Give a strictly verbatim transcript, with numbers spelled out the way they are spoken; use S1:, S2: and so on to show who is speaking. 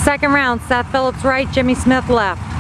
S1: Second round, Seth Phillips right, Jimmy Smith left.